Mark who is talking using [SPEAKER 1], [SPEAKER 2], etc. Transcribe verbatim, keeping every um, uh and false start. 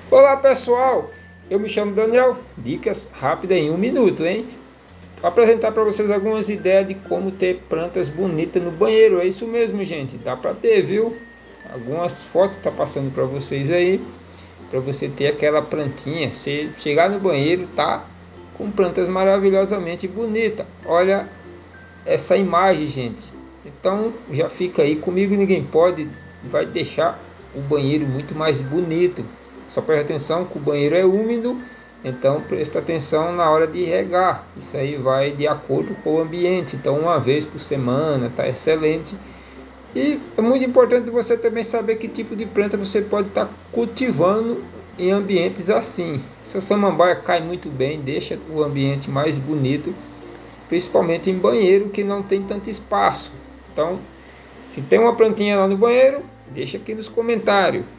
[SPEAKER 1] Olá pessoal, eu me chamo Daniel, dicas rápidas em um minuto, hein? Vou apresentar para vocês algumas ideias de como ter plantas bonitas no banheiro. É isso mesmo, gente, dá para ter, viu? Algumas fotos tá passando para vocês aí, para você ter aquela plantinha. Você chegar no banheiro, tá com plantas maravilhosamente bonitas. Olha essa imagem, gente. Então já fica aí, comigo ninguém pode, vai deixar o banheiro muito mais bonito. Só preste atenção que o banheiro é úmido, então presta atenção na hora de regar. Isso aí vai de acordo com o ambiente. Então uma vez por semana tá excelente. E é muito importante você também saber que tipo de planta você pode estar cultivando em ambientes assim. Essa samambaia cai muito bem, deixa o ambiente mais bonito, principalmente em banheiro que não tem tanto espaço. Então, se tem uma plantinha lá no banheiro, deixa aqui nos comentários.